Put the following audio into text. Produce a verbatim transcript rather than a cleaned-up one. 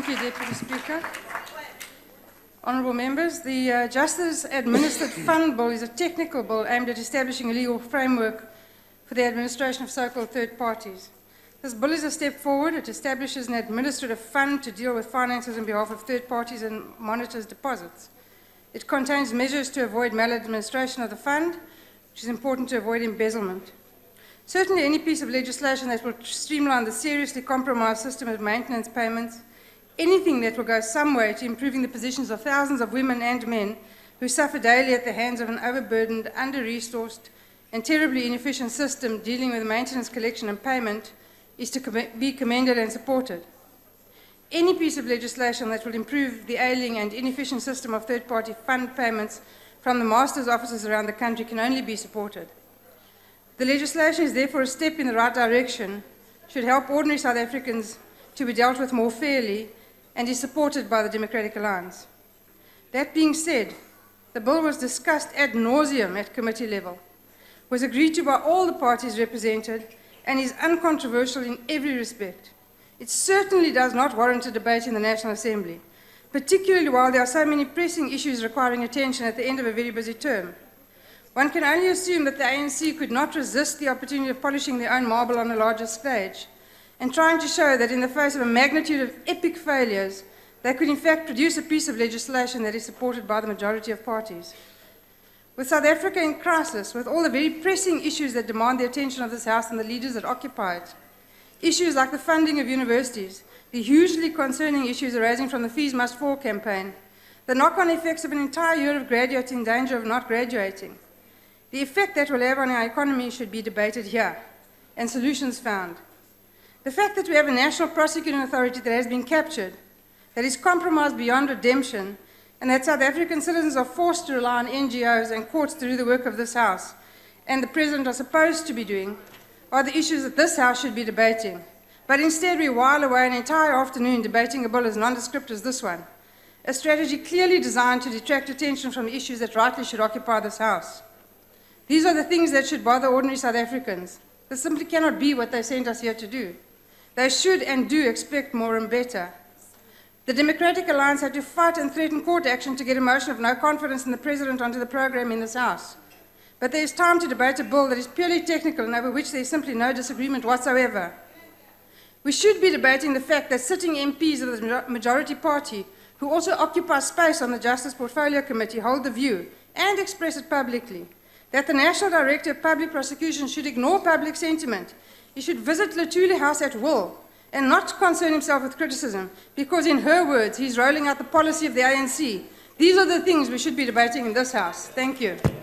Thank you, Deputy Speaker. Honourable members, the uh, Justice Administered Fund Bill is a technical bill aimed at establishing a legal framework for the administration of so-called third parties. This bill is a step forward. It establishes an administrative fund to deal with finances on behalf of third parties and monitors deposits. It contains measures to avoid maladministration of the fund, which is important to avoid embezzlement. Certainly any piece of legislation that will streamline the seriously compromised system of maintenance payments, anything that will go some way to improving the positions of thousands of women and men who suffer daily at the hands of an overburdened, under-resourced and terribly inefficient system dealing with maintenance, collection and payment is to com be commended and supported. Any piece of legislation that will improve the ailing and inefficient system of third-party fund payments from the Master's offices around the country can only be supported. The legislation is therefore a step in the right direction, should help ordinary South Africans to be dealt with more fairly, and is supported by the Democratic Alliance. That being said, the bill was discussed ad nauseum at committee level, was agreed to by all the parties represented, and is uncontroversial in every respect. It certainly does not warrant a debate in the National Assembly, particularly while there are so many pressing issues requiring attention at the end of a very busy term. One can only assume that the A N C could not resist the opportunity of polishing their own marble on a larger stage, and trying to show that in the face of a magnitude of epic failures, they could in fact produce a piece of legislation that is supported by the majority of parties. With South Africa in crisis, with all the very pressing issues that demand the attention of this House and the leaders that occupy it, issues like the funding of universities, the hugely concerning issues arising from the Fees Must Fall campaign, the knock-on effects of an entire year of graduates in danger of not graduating, the effect that will have on our economy should be debated here, and solutions found. The fact that we have a national prosecuting authority that has been captured, that is compromised beyond redemption, and that South African citizens are forced to rely on N G Os and courts to do the work of this House, and the President are supposed to be doing, are the issues that this House should be debating. But instead we while away an entire afternoon debating a bill as nondescript as this one, a strategy clearly designed to detract attention from the issues that rightly should occupy this House. These are the things that should bother ordinary South Africans. This simply cannot be what they sent us here to do. They should and do expect more and better. The Democratic Alliance had to fight and threaten court action to get a motion of no confidence in the President onto the programme in this House. But there is time to debate a bill that is purely technical and over which there is simply no disagreement whatsoever. We should be debating the fact that sitting M Ps of the majority party, who also occupy space on the Justice Portfolio Committee, hold the view, and express it publicly, that the National Director of Public Prosecution should ignore public sentiment. He should visit Lutuli House at will and not concern himself with criticism, because in her words, he's rolling out the policy of the A N C. These are the things we should be debating in this House. Thank you.